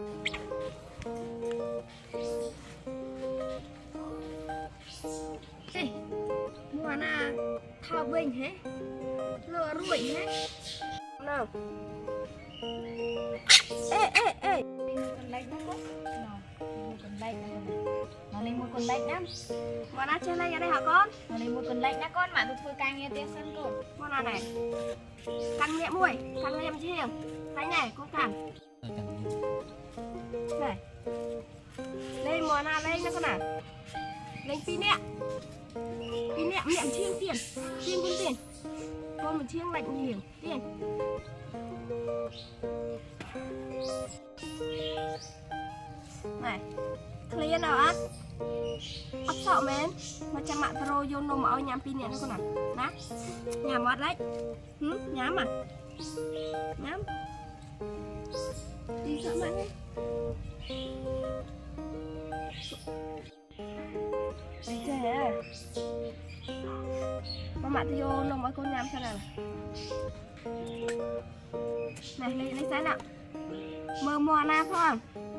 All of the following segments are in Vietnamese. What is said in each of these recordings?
Ê, mua na thao bình hết, lừa ruồi hết. Nào. Ê. Con lách nó có. Con lách nó lên một con lách nhá. Mua na chơi lách ở đây hả con? Nó lên một con lách nhá con, mà tôi càng nghe tiếng sân cô. Mua na này. Cắn nhẹ môi, cắn nhẹ chi hiểm. Đấy này, con cắn. Này. Lên mua na lên nha con nào. Lên pin nè. Pin nè miệng chiêng tiền. Chiêng con tiền. Con một chiêng lạnh nhiều tiền. Này. Clear nào á. Ấp sợ mến. Mà chăm mạng pro vô nô mà ôi nhám pin nè con nào. Đó. Nhám mất đấy. Nhám à. Nhám. Đi sợ mạng đi. Kìa. Mà thì vô nông ở con nhám sao nào. Này lấy sáng nào. Mơ mùa na không?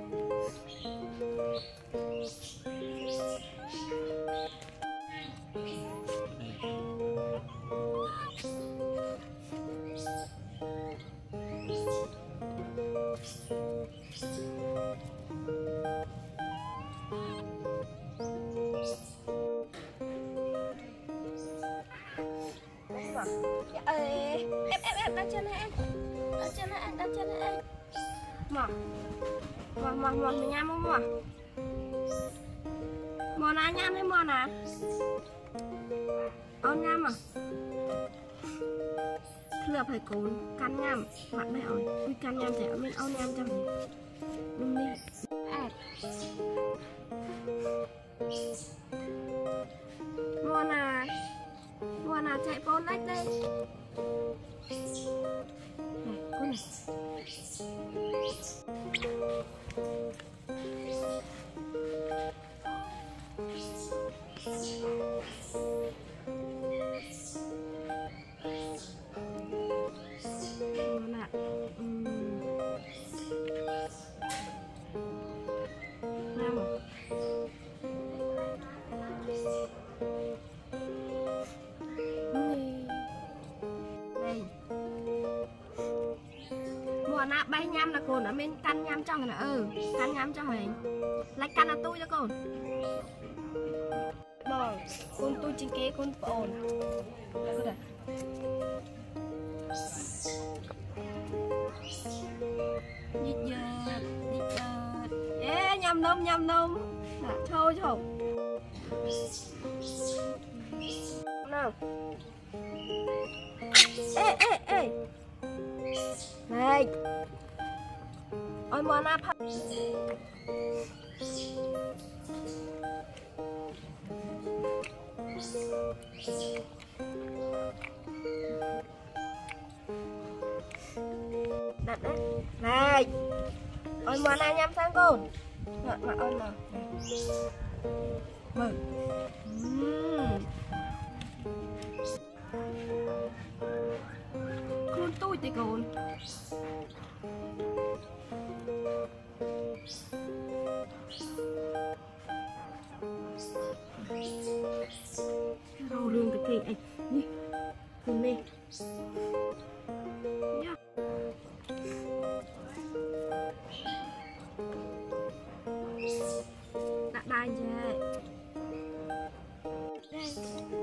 Em đặt chân này em. Đặt chân này em. Mò mình nhám không mò. Mò nà nhám hay mò nà. Ôn nhám à. Thưa phải cốn căn nhám. Bạn mẹ ơi. Ui căn nhám trẻ mình ôn nhám cho mình. Đúng đi. Mò nà chạy bốn lách đây. Này, con này. Nà bay nhám là cồn ở bên căn nhám trong này nè. Căn nhám trong này. Lách căn là tôi cho cồn. Bò. Cồn tôi chính kế cồn ổn. Cứ đây. Nhịp giật. Ê nhầm nông. Đã thôi. Nào. Ê. Này. Ôi mua na phát. Đặt đấy. Này. Ôi mua na nhắm sang con. Mà ôi nào. Mời. Con tôi thì con. Rau lương cái cây anh đi cùng đi nhá. Đã bài vậy đây.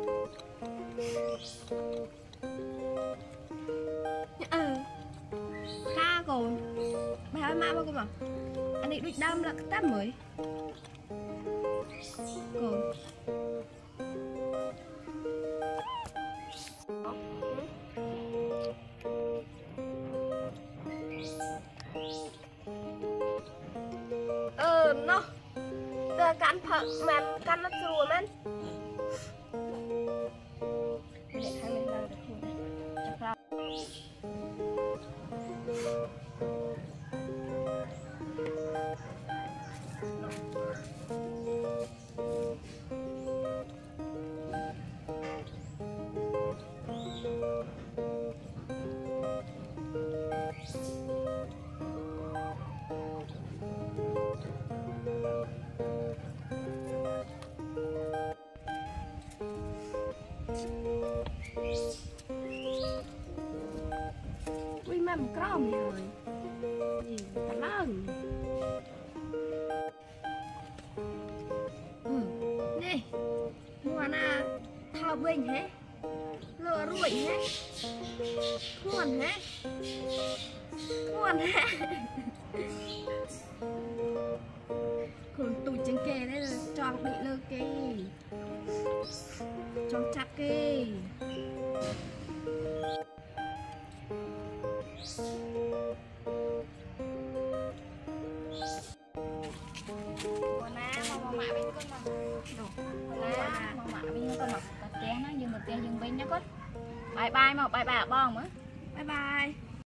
Ca còn bài ơi mà con bảo anh định đâm là tắt mới còn nó cắn phật mà cắn nó chùa men để hai mình làm được Ui mà một crom rồi gì ta lớn nè mua na thao bình hết lừa ruồi hết cuốn hết còn tụi chân kề đấy là tròn bị lơ kì tròn chặt kì mama bên con mà mama bên con mà té nó dừng một té dừng bên nhá con bye bye mà bye bye bong á